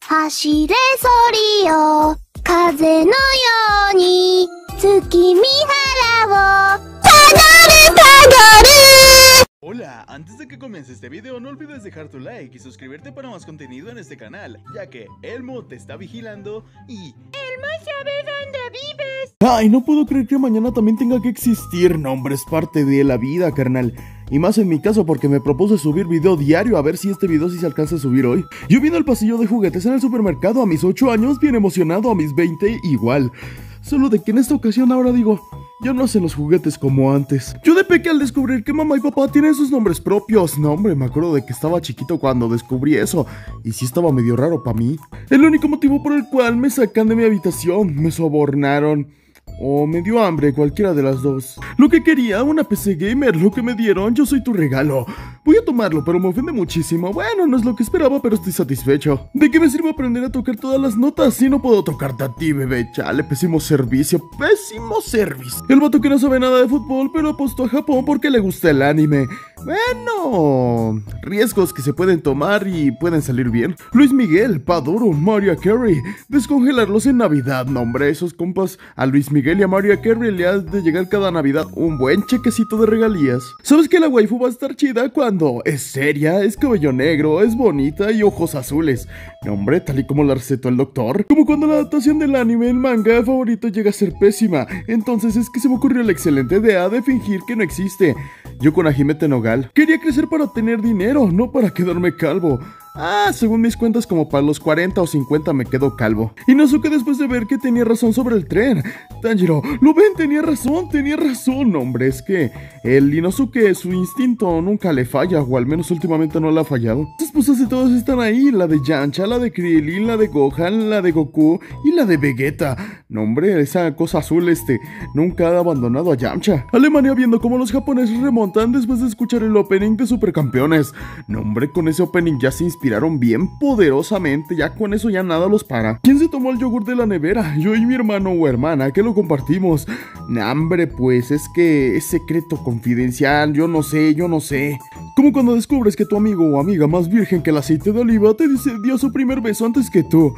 走れソリよ風のように月見原をたどるたどる。 Hola, antes de que comience este video no olvides dejar tu like y suscribirte para más contenido en este canal, ya que Elmo te está vigilando y... Elmo sabe dónde vives. Ay, no puedo creer que mañana también tenga que existir. No, hombre, es parte de la vida, carnal. Y más en mi caso porque me propuse subir video diario. A ver si este video sí se alcanza a subir hoy. Yo vine al pasillo de juguetes en el supermercado a mis 8 años, bien emocionado, a mis 20 igual. Solo de que en esta ocasión ahora digo, ya no hacen los juguetes como antes. Yo de peque al descubrir que mamá y papá tienen sus nombres propios. No, hombre, me acuerdo de que estaba chiquito cuando descubrí eso. Y sí estaba medio raro para mí. El único motivo por el cual me sacan de mi habitación, me sobornaron o me dio hambre, cualquiera de las dos. Lo que quería, una PC gamer, lo que me dieron, yo soy tu regalo. Voy a tomarlo, pero me ofende muchísimo. Bueno, no es lo que esperaba, pero estoy satisfecho. ¿De qué me sirve aprender a tocar todas las notas si no puedo tocarte a ti, bebé? Chale, pésimo servicio, pésimo servicio. El vato que no sabe nada de fútbol, pero apostó a Japón porque le gusta el anime. Bueno, riesgos que se pueden tomar y pueden salir bien. Luis Miguel, Paduro, Mariah Carey, descongelarlos en Navidad. No, hombre, esos compas, a Luis Miguel y a Mariah Carey le ha de llegar cada Navidad un buen chequecito de regalías. ¿Sabes que la waifu va a estar chida cuando es seria, es cabello negro, es bonita y ojos azules? No, hombre, tal y como la recetó el doctor. Como cuando la adaptación del anime, el manga favorito llega a ser pésima. Entonces es que se me ocurrió la excelente idea de fingir que no existe. Yo con Hajime Tenogal quería crecer para tener dinero, no para quedarme calvo. Ah, según mis cuentas como para los 40 o 50 me quedo calvo. Inosuke después de ver que tenía razón sobre el tren. Tanjiro, ¿lo ven? Tenía razón, hombre, es que el Inosuke, su instinto nunca le falla, o al menos últimamente no le ha fallado. Las esposas de todos están ahí, la de Yamcha, la de Krillin, la de Gohan, la de Goku y la de Vegeta. No, hombre, esa cosa azul nunca ha abandonado a Yamcha. Alemania viendo cómo los japoneses remontan después de escuchar el opening de Supercampeones. No, hombre, con ese opening ya se inspiraron bien poderosamente, ya con eso ya nada los para. ¿Quién se tomó el yogur de la nevera? Yo y mi hermano o hermana, que lo compartimos. Nah, hombre, pues es que es secreto confidencial, yo no sé. Como cuando descubres que tu amigo o amiga más virgen que el aceite de oliva te dio su primer beso antes que tú.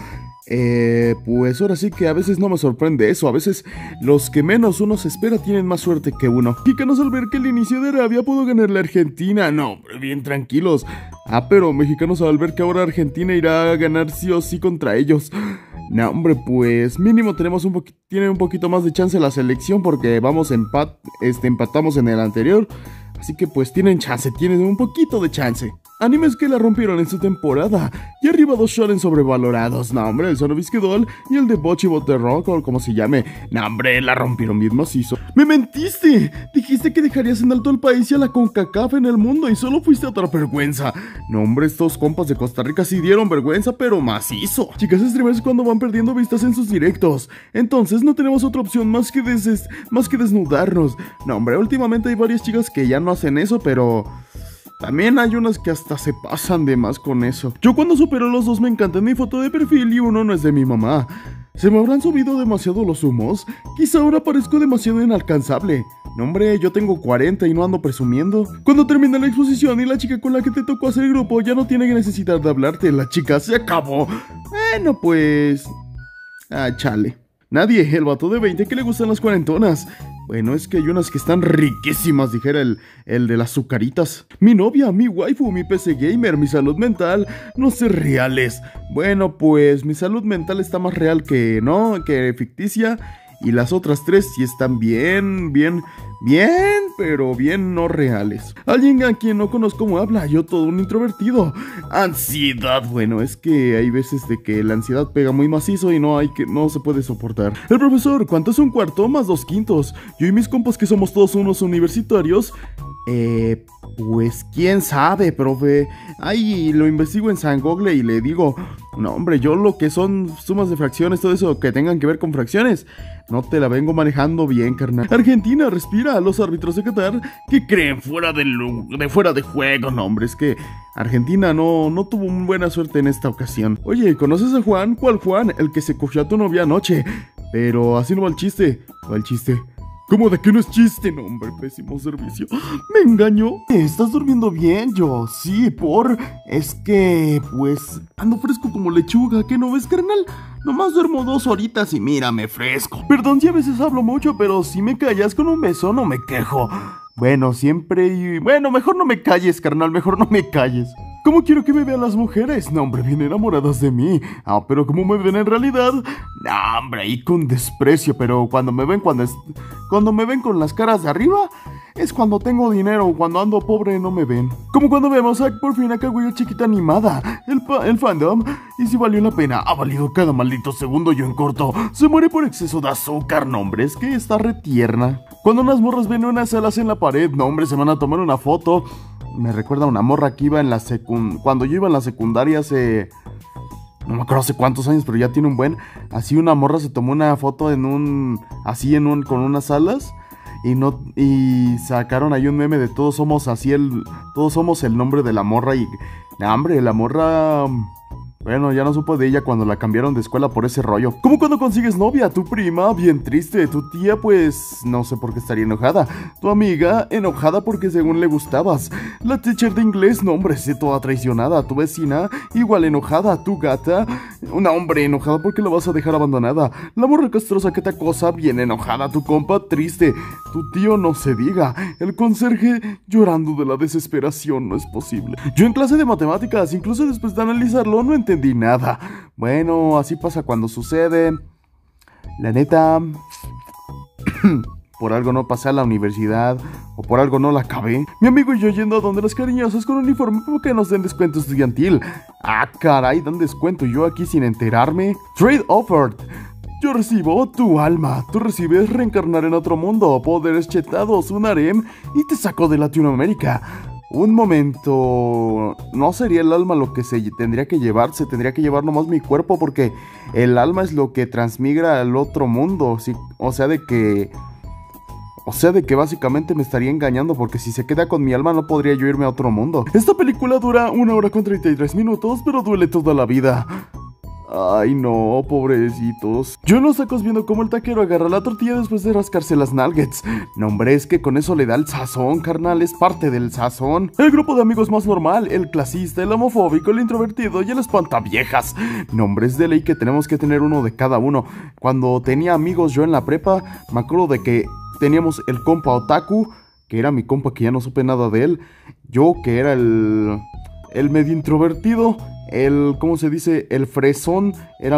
Pues ahora sí que a veces no me sorprende eso. A veces los que menos uno se espera tienen más suerte que uno. Mexicanos al ver que el inicio de Arabia pudo ganar la Argentina. No, hombre, bien tranquilos. Ah, pero mexicanos al ver que ahora Argentina irá a ganar sí o sí contra ellos. No, hombre, pues mínimo tiene un poquito más de chance la selección porque vamos empatamos en el anterior. Así que pues tienen un poquito de chance. Animes que la rompieron en su temporada. Y arriba dos shonen sobrevalorados. No, hombre, el Sonobisque Doll y el de Bocchi Bot Rock o como se llame. No, hombre, la rompieron bien macizo. ¡Me mentiste! Dijiste que dejarías en alto el país y a la CONCACAF en el mundo y solo fuiste a otra vergüenza. No, hombre, estos compas de Costa Rica sí dieron vergüenza, pero macizo. Chicas streamers cuando van perdiendo vistas en sus directos. Entonces no tenemos otra opción más que desnudarnos. No, hombre, últimamente hay varias chicas que ya no hacen eso, pero... también hay unas que hasta se pasan de más con eso. Yo cuando supero los dos me encanta mi foto de perfil y uno no es de mi mamá. ¿Se me habrán subido demasiado los humos? Quizá ahora parezco demasiado inalcanzable. No, hombre, yo tengo 40 y no ando presumiendo. Cuando termina la exposición y la chica con la que te tocó hacer el grupo ya no tiene necesidad de hablarte, la chica se acabó. Bueno, pues... ah, chale. Nadie, el vato de 20 que le gustan las cuarentonas. Bueno, es que hay unas que están riquísimas, dijera el de las azucaritas. Mi novia, mi waifu, mi PC gamer, mi salud mental, no sé reales. Bueno, pues mi salud mental está más real que ficticia. Y las otras tres sí están bien, pero bien no reales. Alguien a quien no conozco cómo habla, yo todo un introvertido. Ansiedad, bueno, es que hay veces de que la ansiedad pega muy macizo y no se puede soportar. El profesor, ¿cuánto es un cuarto más 2/5? Yo y mis compas que somos todos unos universitarios. Pues quién sabe, profe. Ahí lo investigo en San Google y le digo, no, hombre, yo lo que son sumas de fracciones, todo eso que tengan que ver con fracciones, no te la vengo manejando bien, carnal. Argentina, respira. Los árbitros de Qatar que creen fuera de juego. No, hombre, es que Argentina no tuvo muy buena suerte en esta ocasión. Oye, ¿conoces a Juan? ¿Cuál Juan? El que se cogió a tu novia anoche. Pero así no va el chiste. ¿Cuál chiste? ¿Cómo de que no es chiste? No, hombre, pésimo servicio. ¿Me engañó? ¿Estás durmiendo bien, yo? Sí, Es que, pues, ando fresco como lechuga, ¿qué no ves, carnal? Nomás duermo 2 horitas y mírame fresco. Perdón si a veces hablo mucho, pero si me callas con un beso no me quejo. Bueno, Bueno, mejor no me calles, carnal, mejor no me calles. ¿Cómo quiero que me vean las mujeres? No, hombre, bien enamoradas de mí. Pero ¿cómo me ven en realidad? No, hombre, ahí con desprecio, pero cuando me ven con las caras de arriba, es cuando tengo dinero, cuando ando pobre no me ven. Como cuando vemos por fin a Kaguya Chiquita animada, el fandom, y si valió la pena, ha valido cada maldito segundo yo en corto. Se muere por exceso de azúcar, no, hombre, es que está retierna. Cuando unas morras ven unas alas en la pared, no, hombre, se van a tomar una foto. Me recuerda a una morra que iba en la cuando yo iba en la secundaria hace... No me acuerdo hace cuántos años, pero ya tiene un buen... Así una morra se tomó una foto con unas alas y sacaron ahí un meme de todos somos el nombre de la morra y... hombre, la morra... Bueno, ya no supo de ella cuando la cambiaron de escuela por ese rollo. Como cuando consigues novia, tu prima, bien triste, tu tía, pues, no sé por qué estaría enojada. Tu amiga, enojada porque según le gustabas. La teacher de inglés, no, hombre, sí, toda traicionada. Tu vecina, igual enojada. Tu gata, una hombre enojada porque la vas a dejar abandonada. La morra castrosa que te acosa, bien enojada. Tu compa, triste. Tu tío, no se diga. El conserje, llorando de la desesperación, no es posible. Yo en clase de matemáticas, incluso después de analizarlo, no entendí nada. Bueno, así pasa cuando sucede. La neta, por algo no pasé a la universidad, o por algo no la acabé. Mi amigo y yo yendo a donde las cariñosas con uniforme porque nos den descuento estudiantil. Caray, dan descuento, yo aquí sin enterarme. Trade offered. Yo recibo tu alma, tú recibes reencarnar en otro mundo, poderes chetados, un harem y te saco de Latinoamérica. Un momento, no sería el alma lo que se tendría que llevar, se tendría que llevar nomás mi cuerpo porque el alma es lo que transmigra al otro mundo, ¿sí? O sea de que básicamente me estaría engañando porque si se queda con mi alma no podría yo irme a otro mundo. Esta película dura 1 hora con 33 minutos, pero duele toda la vida. Ay no, pobrecitos. Yo en los tacos viendo cómo el taquero agarra la tortilla después de rascarse las nuggets. No, hombre, es que con eso le da el sazón, carnal, es parte del sazón. El grupo de amigos más normal, el clasista, el homofóbico, el introvertido y el espantaviejas. No, hombre, es de ley que tenemos que tener uno de cada uno. Cuando tenía amigos yo en la prepa, me acuerdo de que teníamos el compa otaku, que era mi compa que ya no supe nada de él. Yo, que era el medio introvertido. ¿Cómo se dice? El fresón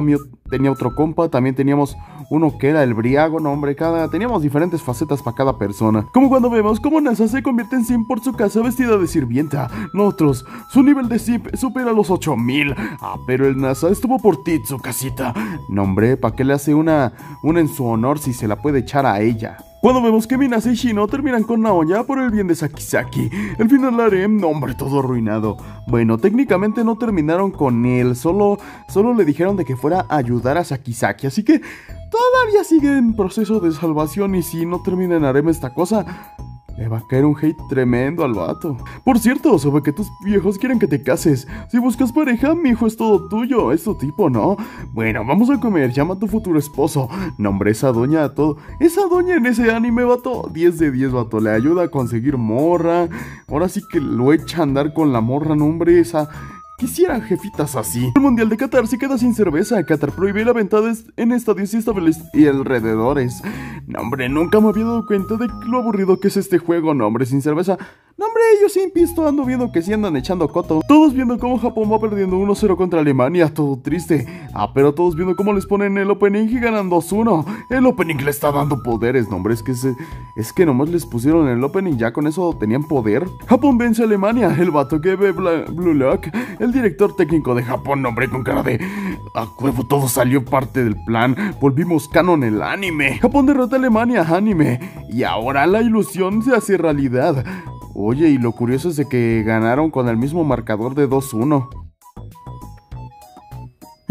tenía otro compa. También teníamos uno que era el briago. No, hombre, teníamos diferentes facetas para cada persona. Como cuando vemos cómo NASA se convierte en simp por su casa vestida de sirvienta. Nosotros, su nivel de simp supera los 8000. Pero el NASA estuvo por ti, su casita. No, hombre, ¿para qué le hace una en su honor si se la puede echar a ella? Cuando vemos que Minasa y Shino terminan con Naoya por el bien de Sakisaki. El final harem, no, hombre, todo arruinado. Bueno, técnicamente no terminaron con él, solo le dijeron de que fuera a ayudar a Sakisaki, así que todavía sigue en proceso de salvación y si no termina en harem esta cosa, le va a caer un hate tremendo al vato. Por cierto, sobre que tus viejos quieren que te cases. Si buscas pareja, mi hijo es todo tuyo. Es tu tipo, ¿no? Bueno, vamos a comer. Llama a tu futuro esposo. Nombre esa doña a todo. Esa doña en ese anime, vato. 10 de 10, vato. Le ayuda a conseguir morra. Ahora sí que lo echa a andar con la morra, nombre esa. Quisiera jefitas así. El mundial de Qatar se queda sin cerveza. Qatar prohíbe la venta en estadios y alrededores. No, hombre, nunca me había dado cuenta de lo aburrido que es este juego. No, hombre, sin cerveza. No, hombre, yo sin pisto ando viendo que sí andan echando coto. Todos viendo cómo Japón va perdiendo 1-0 contra Alemania. Todo triste. Pero todos viendo cómo les ponen el opening y ganan 2-1. El opening le está dando poderes. No, hombre, es que nomás les pusieron el opening. Ya con eso tenían poder. Japón vence a Alemania. El vato que ve Blue Lock. El director técnico de Japón, hombre, con cara de... A huevo, todo salió parte del plan. Volvimos canon el anime. Japón derrota a Alemania, anime. Y ahora la ilusión se hace realidad. Oye, y lo curioso es de que ganaron con el mismo marcador de 2-1.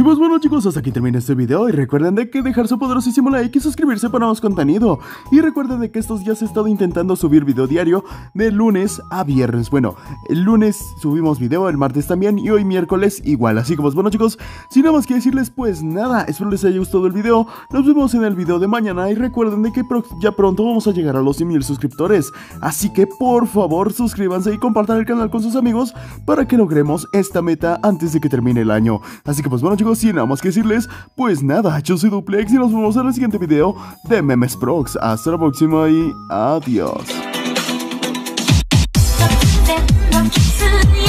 Y pues bueno chicos, hasta aquí termina este video y recuerden de que dejar su poderosísimo like y suscribirse para más contenido. Y recuerden de que estos días he estado intentando subir video diario de lunes a viernes. Bueno, el lunes subimos video, el martes también y hoy miércoles igual. Así que pues bueno chicos, sin nada más que decirles pues nada, espero les haya gustado el video. Nos vemos en el video de mañana y recuerden de que ya pronto vamos a llegar a los 100,000 suscriptores. Así que por favor suscríbanse y compartan el canal con sus amigos para que logremos esta meta antes de que termine el año. Así que pues bueno chicos, sin nada más que decirles, pues nada, yo soy Duplex y nos vemos en el siguiente video de Memesprox. Hasta la próxima y adiós.